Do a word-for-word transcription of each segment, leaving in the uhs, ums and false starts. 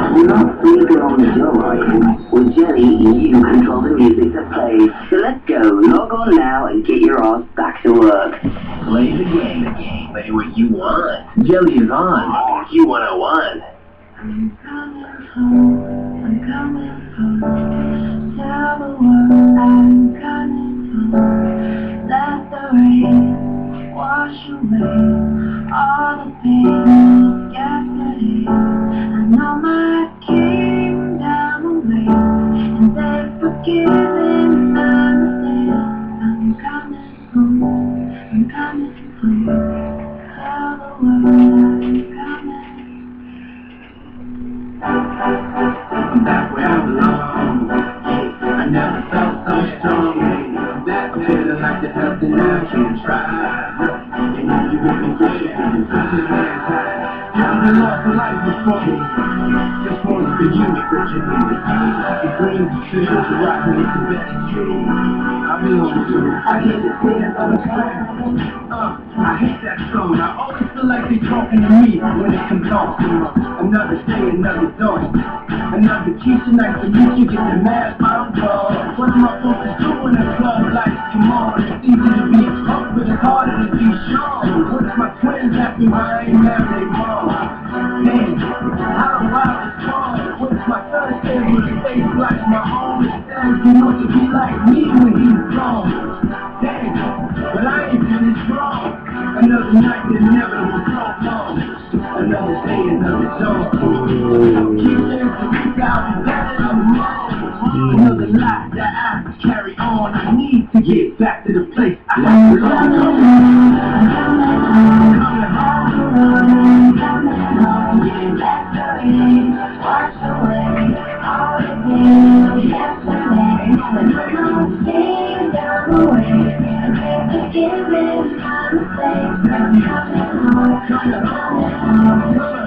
Not so you get on with your life. With Jelly, you control the music that plays. So let's go. Log on now and get your ass back to work. Play the game. The game. Play what you want. Jelly is on. Q one oh one. I'm coming home. I'm coming home. Tell the world I'm coming home. Let the rain wash away all the pain of yesterday. I know my came down the way, and they've forgiven my mistakes. I'm coming home, I'm coming home. Tell the world I'm coming. That's where I belong. I never felt so strong. That feeling like the health and I can try. You know you with me, pushing and pushing hands high. I've lost a life before. Just wanted for you, Virginia. It brings you to the rock and it's the best dream. I'll be on you. I hate to say that other song. Uh, I hate that song. I always feel like they talking to me when it comes on. Another day, another dawn. Another Keisha night for you to get the mad phone call. What am I supposed to do in a club like, come on? It's easy to be up, but it's harder to be strong. What if my twins happy when I ain't married their mom? Damn, how do I respond? What if my son stays with a face like my own? Instead, he wants to be like me when he's gone. Damn, but I ain't finished wrong. Another night that never was so long. Another day, another dawn. Keep dancing out better than more. Another life that I carry on. I need to get back to the place I belong. Coming home, getting back to me. Wash away all the pain of yesterday. I'm staying down the way, and they're forgiving my mistakes. I'm coming home, coming home.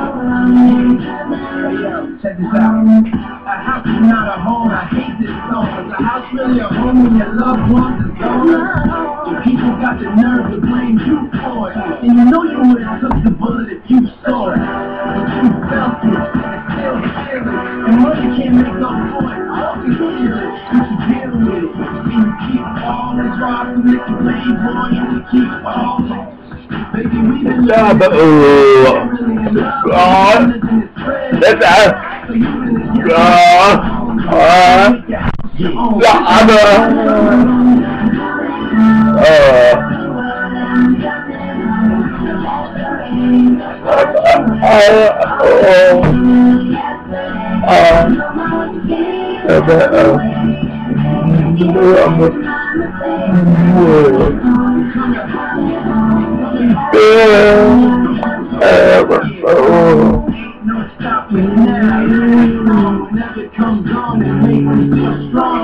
Check this out. A house is not a home. I hate this song. Is a house really a home when your loved ones is gone? And people got the nerve to blame you for it. And you know you would have took the bullet if you saw it. But you felt it and still feel it. And money can't make up for it. All you feel it. You should deal with it. And you keep all the drive to make you play boy. And you keep all the baby, we been Yeah, but oh, God, that's us. God, uh, God, never comes on and makes me feel strong.